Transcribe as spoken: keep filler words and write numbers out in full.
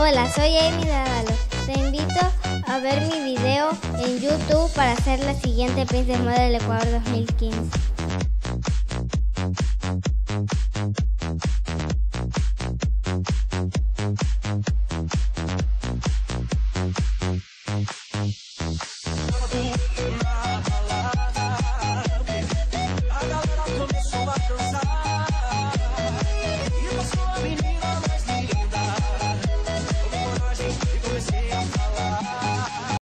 Hola, soy Amy Dávalos. Te invito a ver mi video en YouTube para ser la siguiente Princess Model Ecuador dos mil quince.